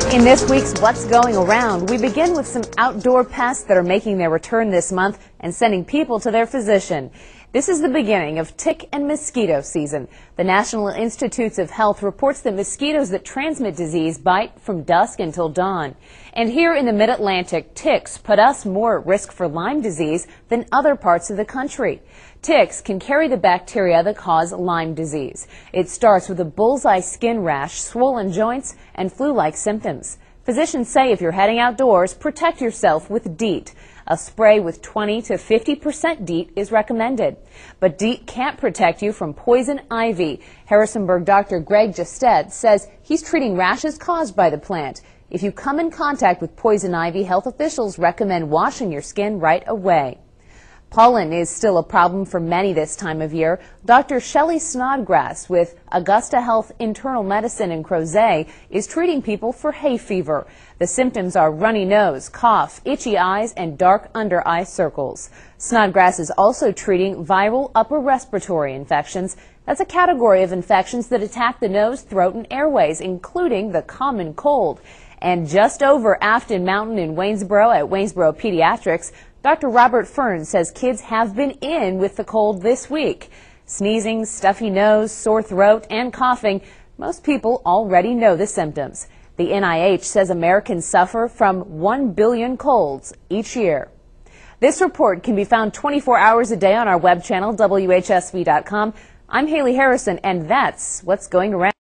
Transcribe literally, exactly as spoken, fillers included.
In this week's What's Going Around, we begin with some outdoor pests that are making their return this month and sending people to their physician. This is the beginning of tick and mosquito season. The National Institutes of Health reports that mosquitoes that transmit disease bite from dusk until dawn. And here in the Mid-Atlantic, ticks put us more at risk for Lyme disease than other parts of the country. Ticks can carry the bacteria that cause Lyme disease. It starts with a bullseye skin rash, swollen joints, and flu-like symptoms. Physicians say if you're heading outdoors, protect yourself with DEET. A spray with twenty to fifty percent DEET is recommended. But DEET can't protect you from poison ivy. Harrisonburg Doctor Greg Justet says he's treating rashes caused by the plant. If you come in contact with poison ivy, health officials recommend washing your skin right away. Pollen is still a problem for many this time of year. Doctor Shelley Snodgrass with Augusta Health Internal Medicine in Crozet is treating people for hay fever. The symptoms are runny nose, cough, itchy eyes, and dark under eye circles. Snodgrass is also treating viral upper respiratory infections. That's a category of infections that attack the nose, throat, and airways, including the common cold. And just over Afton Mountain in Waynesboro at Waynesboro Pediatrics, Doctor Robert Fern says kids have been in with the cold this week. Sneezing, stuffy nose, sore throat, and coughing. Most people already know the symptoms. The N I H says Americans suffer from one billion colds each year. This report can be found twenty-four hours a day on our web channel, W H S V dot com. I'm Haley Harrison, and that's what's going around.